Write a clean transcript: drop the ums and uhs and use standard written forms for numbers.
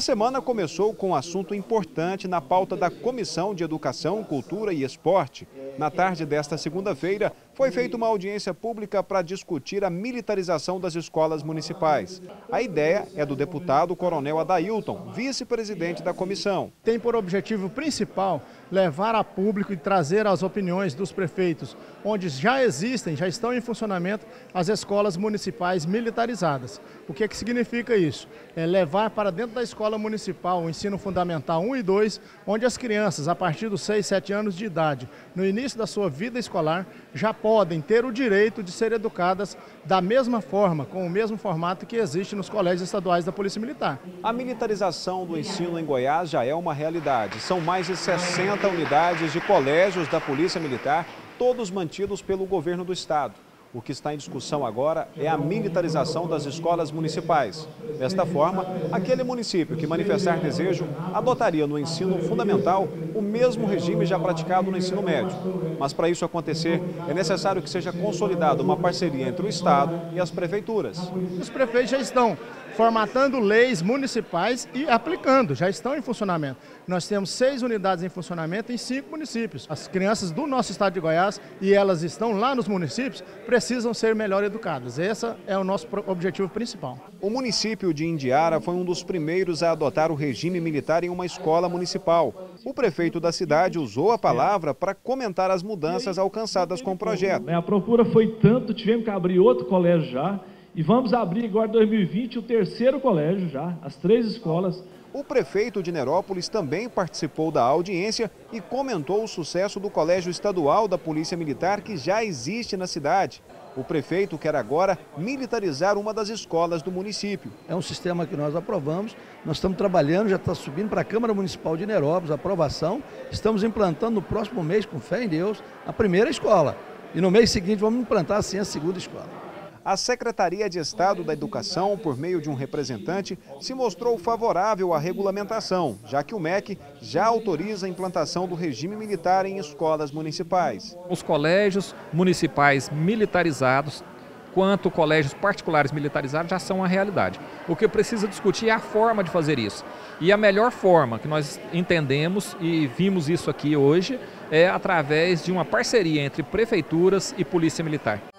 semana começou com um assunto importante na pauta da Comissão de Educação, Cultura e Esporte. Na tarde desta segunda-feira, foi feita uma audiência pública para discutir a militarização das escolas municipais. A ideia é do deputado Coronel Adailton, vice-presidente da comissão. Tem por objetivo principal levar a público e trazer as opiniões dos prefeitos, onde já existem, já estão em funcionamento as escolas municipais militarizadas. O que significa isso? É levar para dentro da escola municipal o ensino fundamental 1 e 2, onde as crianças, a partir dos 6, 7 anos de idade, no início da sua vida escolar, já podem ter o direito de ser educadas da mesma forma, com o mesmo formato que existe nos colégios estaduais da Polícia Militar. A militarização do ensino em Goiás já é uma realidade. São mais de 60 unidades de colégios da Polícia Militar, todos mantidos pelo governo do estado. O que está em discussão agora é a militarização das escolas municipais. Desta forma, aquele município que manifestar desejo adotaria no ensino fundamental o mesmo regime já praticado no ensino médio. Mas para isso acontecer, é necessário que seja consolidada uma parceria entre o Estado e as prefeituras. Os prefeitos já estão formatando leis municipais e aplicando, já estão em funcionamento. Nós temos 6 unidades em funcionamento em 5 municípios. As crianças do nosso estado de Goiás, e elas estão lá nos municípios, precisam ser melhor educadas. Esse é o nosso objetivo principal. O município de Indiara foi um dos primeiros a adotar o regime militar em uma escola municipal. O prefeito da cidade usou a palavra para comentar as mudanças alcançadas com o projeto. A procura foi tanto, tivemos que abrir outro colégio já. E vamos abrir agora em 2020 o 3º colégio já, as 3 escolas. O prefeito de Nerópolis também participou da audiência e comentou o sucesso do Colégio Estadual da Polícia Militar que já existe na cidade. O prefeito quer agora militarizar uma das escolas do município. É um sistema que nós aprovamos, nós estamos trabalhando, já está subindo para a Câmara Municipal de Nerópolis a aprovação. Estamos implantando no próximo mês, com fé em Deus, a primeira escola. E no mês seguinte vamos implantar assim a segunda escola. A Secretaria de Estado da Educação, por meio de um representante, se mostrou favorável à regulamentação, já que o MEC já autoriza a implantação do regime militar em escolas municipais. Os colégios municipais militarizados, quanto colégios particulares militarizados, já são uma realidade. O que precisa discutir é a forma de fazer isso. E a melhor forma que nós entendemos e vimos isso aqui hoje é através de uma parceria entre prefeituras e Polícia Militar.